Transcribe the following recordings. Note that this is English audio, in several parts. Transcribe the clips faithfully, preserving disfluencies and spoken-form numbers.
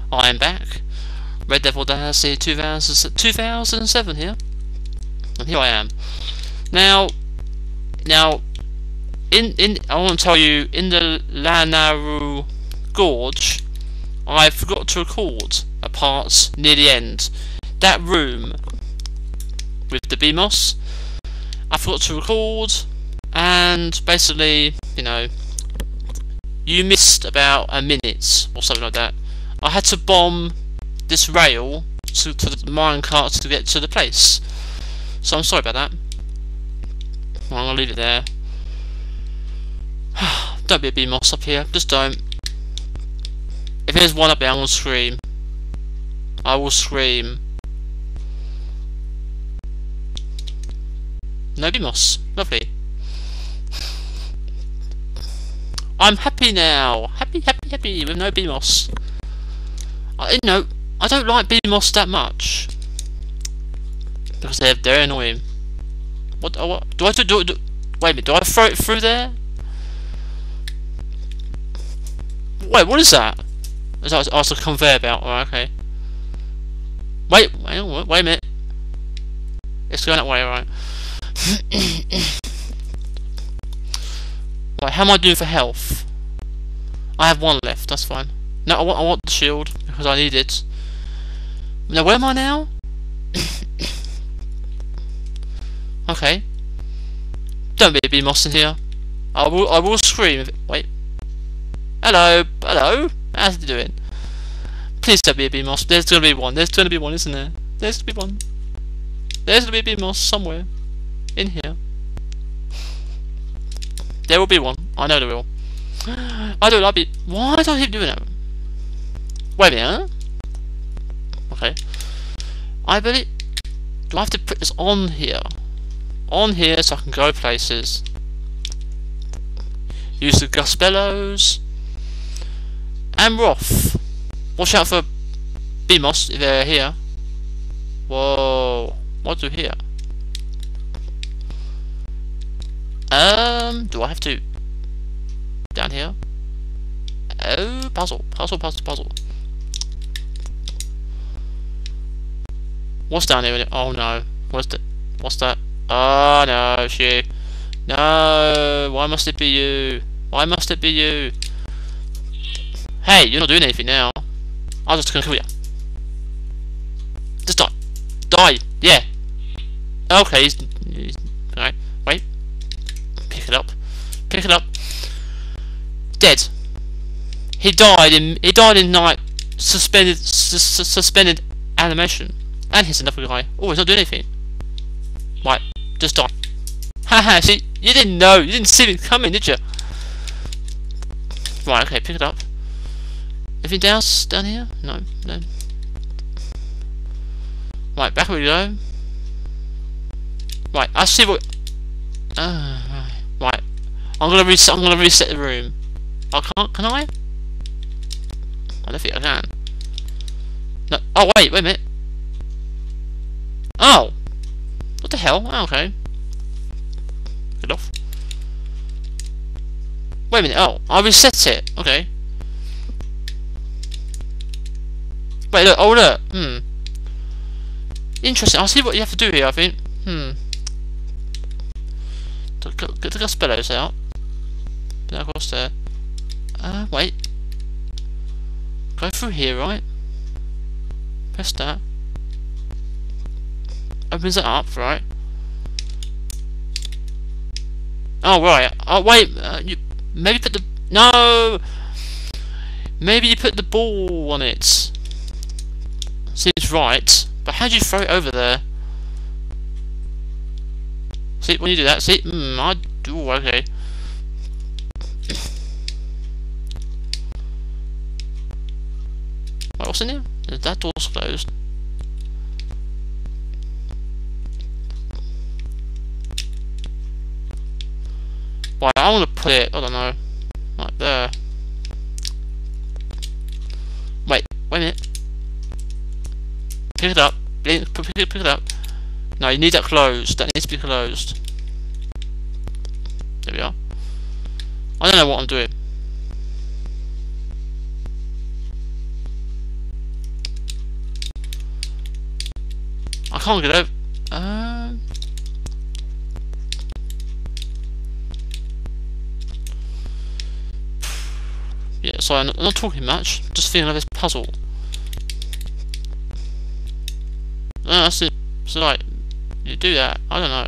I am back. Red Devil Dynasty two thousand seven here. And here I am. Now, now, in, in, I want to tell you, in the Lanayru Gorge, I forgot to record a part near the end. That room with the B M O S, I forgot to record, and basically, you know, you missed about a minute or something like that. I had to bomb this rail to, to the minecart to get to the place. So I'm sorry about that. Well, I'm gonna leave it there. Don't be a B M O S up here, just don't. If there's one up there, I'm gonna scream. I will scream. No B M O S, lovely. I'm happy now. Happy, happy, happy with no B M O S. I, you know, I don't like B M O S that much because they're they're annoying. What? Oh, what do I do, do, do? Wait a minute. Do I throw it through there? Wait, what is that? Is that oh, it's a conveyor belt? Oh, okay. Wait, wait, wait a minute. It's going that way, right? Right, how am I doing for health? I have one left. That's fine. No, I want I want the shield because I need it. Now, where am I now? Okay. Don't be a B M O S in here. I will I will scream if it, wait. Hello, hello. How's it doing? Please don't be a B M O S. There's gonna be one. There's gonna be one, isn't there? There's gonna be one. There's gonna be a B M O S somewhere in here. There will be one. I know there will. I don't like it. Why do I keep doing that? Wait a minute. Huh? Okay. I believe. Do I have to put this on here? On here so I can go places. Use the Gust Bellows. And Roth. Watch out for B M O S if they're here. Whoa. What do here? Um, do I have to down here? Oh, puzzle, puzzle, puzzle, puzzle. What's down here? Oh no, what's that? What's that? Oh no, she. No, why must it be you? Why must it be you? Hey, you're not doing anything now. I'm just gonna kill you. Just die, die, yeah. Okay, he's, he's alright. Wait. Pick it up. Pick it up. Dead. He died in. He died in like suspended, su su suspended animation. And here's another guy. Oh, he's not doing anything. Right, just die. Haha. See, you didn't know. You didn't see me coming, did you? Right. Okay. Pick it up. Anything else down here? No. No. Right. Back we go. Right. I see what. Uh, right. I'm gonna reset. I'm gonna reset the room. I can't. Can I? I don't think I can. No. Oh wait. Wait a minute. Oh. What the hell? Oh, okay. Get off. Wait a minute. Oh, I reset it. Okay. Wait. Look. Oh look. Hmm. Interesting. I'll see what you have to do here. I think. Hmm. Get the Gust Bellows out. Now across there. Uh, wait. Go through here, right? Press that. Opens it up, right? Oh, right. Oh, wait. Uh, you maybe put the no. Maybe you put the ball on it. Seems right. But how do you throw it over there? See, when you do that, see, mm, I do, okay. Wait, what's in here? That door's closed. Right, I want to put it, I don't know, like there. Wait, wait a minute. Pick it up, pick it, pick it up. No, you need that closed. That needs to be closed. There we are. I don't know what I'm doing. can't get over. Um. Yeah, sorry, I'm not, I'm not talking much. Just thinking of this puzzle. No, that's it. So like, you do that. I don't know.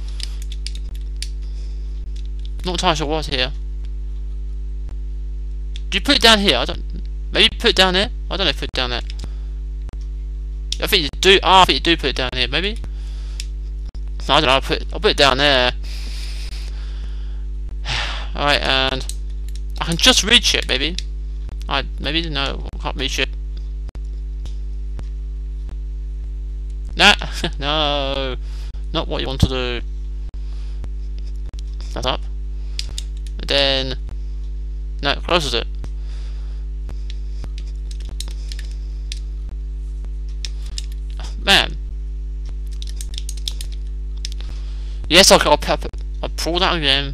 Not entirely sure what's here. Do you put it down here? I don't. Maybe put it down there. I don't know if you put it down there. I think you do. Ah, oh, I think you do put it down here. Maybe. I don't know. I'll put. It, I'll put it down there. All right, and I can just reach it. Maybe. I maybe no. I can't reach it. Nah. No. Not what you want to do. That's up. And then. No, it closes it. Man. Yes, I'll, I'll, I'll pull that again.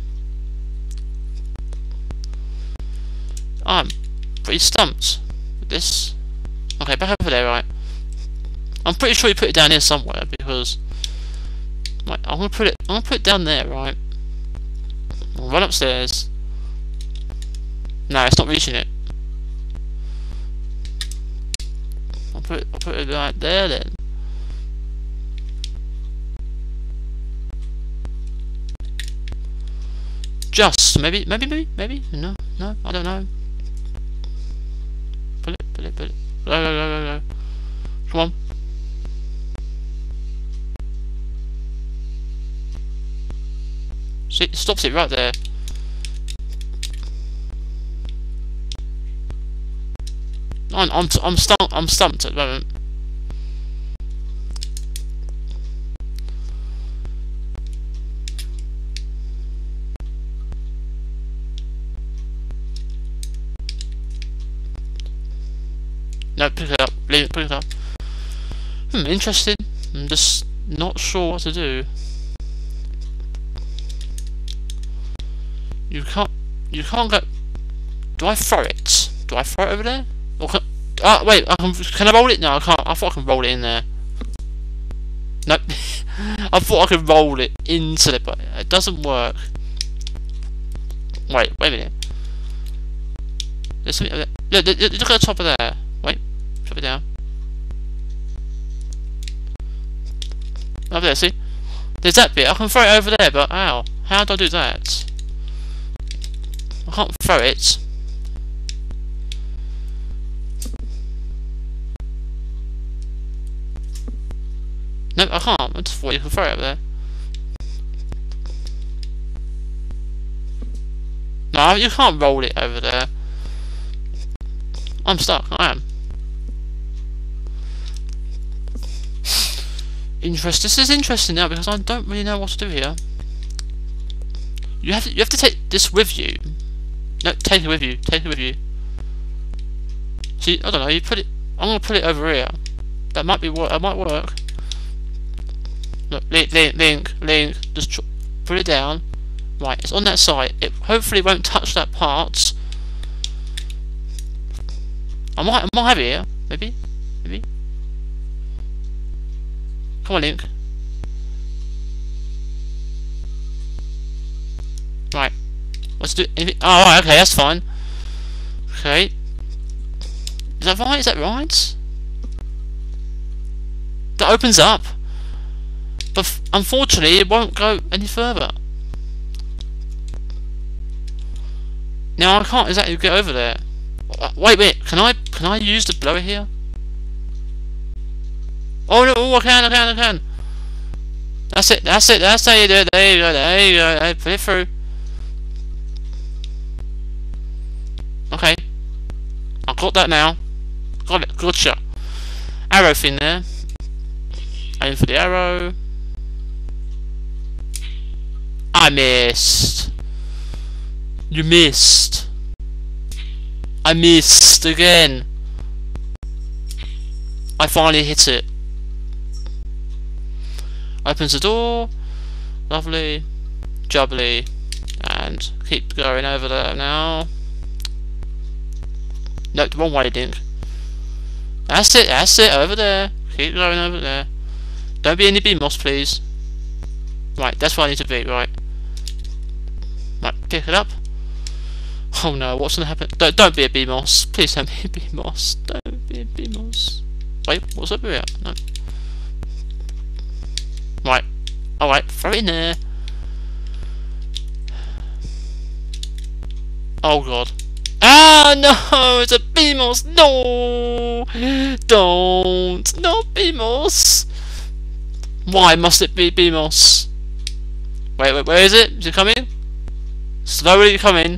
I'm pretty stumped with this. Okay, back over there, right? I'm pretty sure you put it down here somewhere because. Right, I'm gonna put it. I'm gonna put it down there, right? I'll run upstairs. No, it's not reaching it. I'll put it. I'll put it right there then. Just maybe, maybe, maybe, maybe. No, no, I don't know. Pull it, pull it, pull it. Go, go, go, go, go. Come on. See, it stops it right there. I'm, I'm, I'm stumped. I'm stumped at the moment. No, pick it up. Leave it. Pick it up. Hmm, interesting. I'm just not sure what to do. You can't. You can't go. Do I throw it? Do I throw it over there? Or can, oh wait, I can. Can I roll it? No, I can't. I thought I could roll it in there. Nope. I thought I could roll it into it, but it doesn't work. Wait, wait a minute. There's something over there. Look, look, look at the top of there. Wait, drop it down. Over there, see? There's that bit. I can throw it over there, but how? How do I do that? I can't throw it. No, I can't. I just thought you could throw it over there. No, you can't roll it over there. I'm stuck. I am. Interest. This is interesting now because I don't really know what to do here. You have to. You have to take this with you. No, take it with you. Take it with you. See, I don't know. You put it. I'm gonna put it over here. That might be what. That might work. Look, link, link, link, link. Just put it down. Right, it's on that side. It hopefully won't touch that part. I might, I might have it here. Maybe, maybe. Come on, Link. Right. Let's do. Anything? Oh, right, okay, that's fine. Okay. Is that right? Is that right? That opens up. But f unfortunately, it won't go any further. Now I can't exactly get over there. Uh, wait, wait. Can I? Can I use the blower here? Oh no! Oh, I can! I can! I can! That's it! That's it! That's how you do it! There you go! There you go! There, put it through. Okay. I've got that now. Got it. Gotcha. Arrow thing there. Aim for the arrow. I missed. You missed. I missed again. I finally hit it. Opens the door. Lovely. Jubbly. And keep going over there now. No, the wrong way, Dink. That's it, that's it, over there. Keep going over there. Don't be any B M O S, please. Right, that's where I need to be, right. Right, pick it up. Oh no, what's gonna happen? Don't, don't be a B M O S. Please don't be a B M O S. Don't be a B M O S. Wait, what's up here? No. Right. Alright, throw it in there. Oh god. Ah, no! It's a B M O S! No! Don't! Not B M O S! Why must it be B M O S? Wait, wait, where is it? Is it coming? Slowly coming.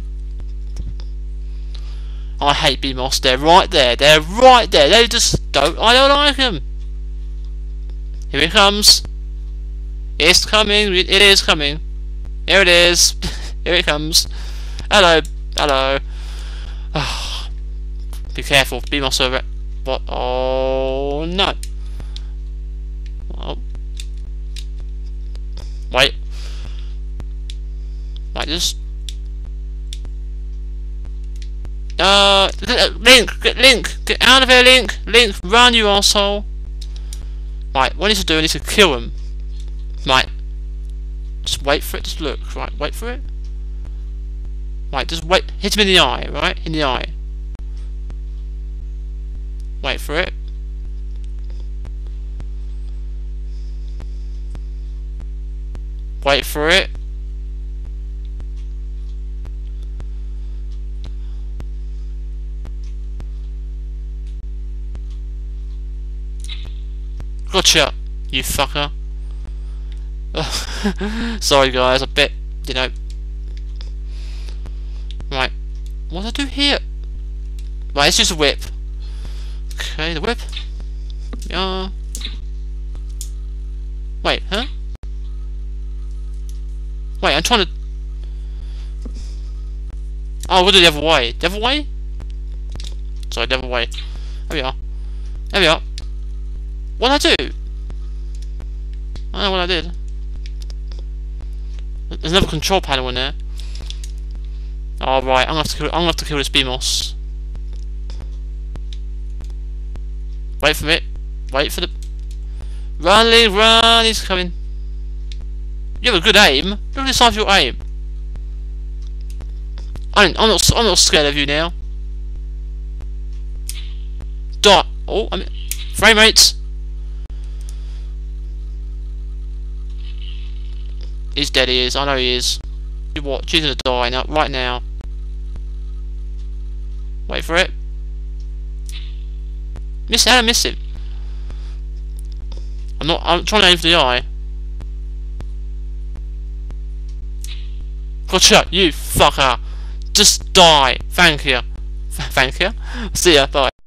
I hate B M O S. They're right there. They're right there. They just don't. I don't like them. Here it comes. It's coming. It is coming. Here it is. Here it comes. Hello. Hello. Oh, be careful. B M O S over. What? Oh no. Oh. Wait. Like this. Uh, Link, get Link, get out of here, Link, Link, run, you arsehole. Right, what I need to do, I need to kill him. Right, just wait for it, just look, right, wait for it. Right, just wait, hit him in the eye, right, in the eye. Wait for it. Wait for it. Gotcha, you fucker. Sorry guys, I bet, you know. Right, what do I do here? Right, it's just a whip. Okay, the whip. Yeah. Wait, huh? Wait, I'm trying to... Oh, we'll do the other way. The other way? Sorry, the other way. There we are. There we are. What did I do? I don't know what I did. There's another control panel in there. Alright, I'm gonna have to kill I'm gonna have to kill this B M O S. Wait for it. Wait for the Run, Link, run, he's coming. You have a good aim. Look at the size of your aim. I'm I'm not I'm not scared of you now. Dot oh I mean frame rates. He's dead, he is. I know he is. You watch, he's gonna die now, right now. Wait for it. Miss how I miss him. I'm not I'm trying to aim for the eye. Gotcha, you fucker. Just die. Thank you. Thank you. See ya, bye.